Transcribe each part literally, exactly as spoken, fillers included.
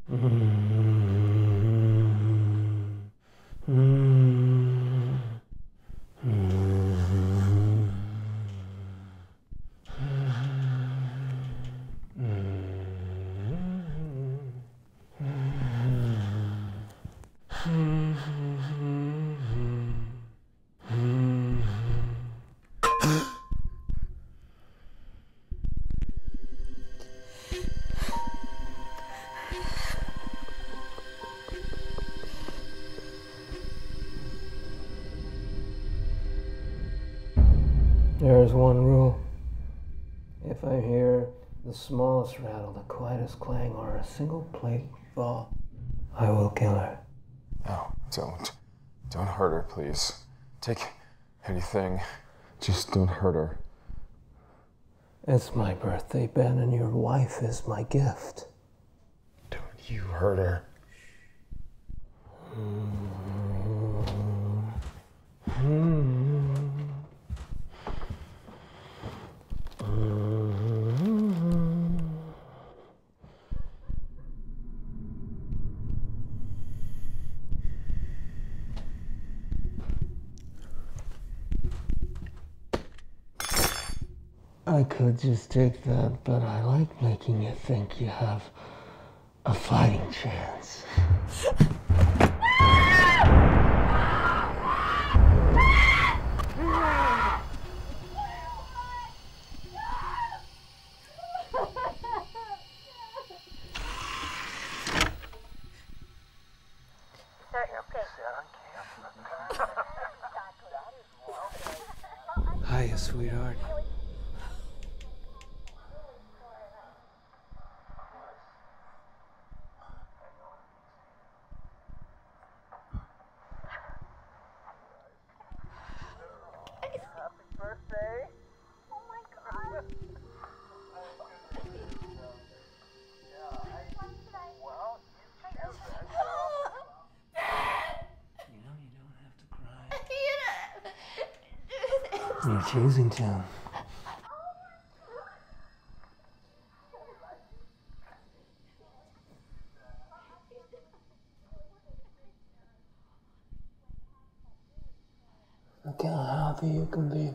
There is one rule. If I hear the smallest rattle, the quietest clang, or a single plate fall, I will kill her. No, don't. Don't hurt her, please. Take anything. Just don't hurt her. It's my birthday, Ben, and your wife is my gift. Don't you hurt her. I could just take that, but I like making you think you have a fighting chance. Hiya, sweetheart. You're choosing to. Look how happy you can be.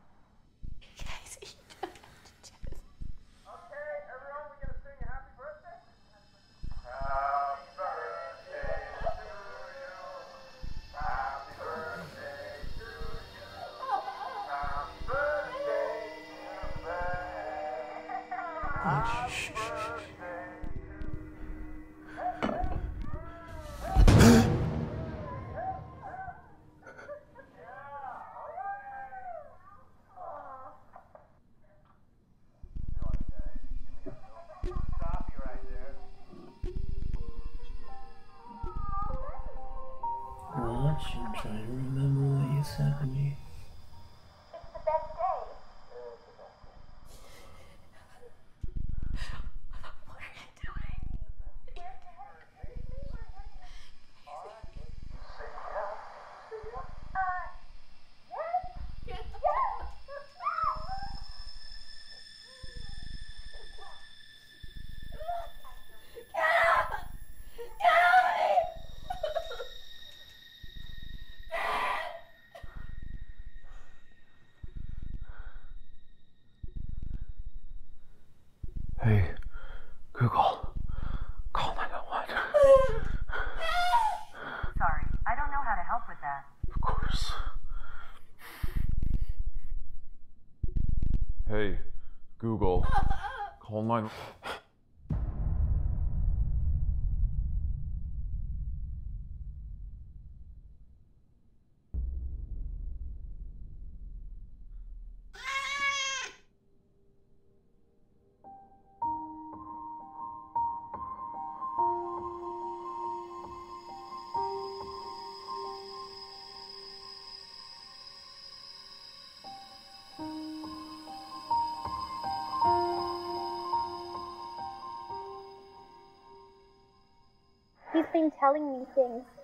Watch and try to remember what you said to me. It's the best day. What are you doing? Hey, Google, call nine one one. Sorry, I don't know how to help with that. Of course. Hey, Google, call nine one one. He's been telling me things.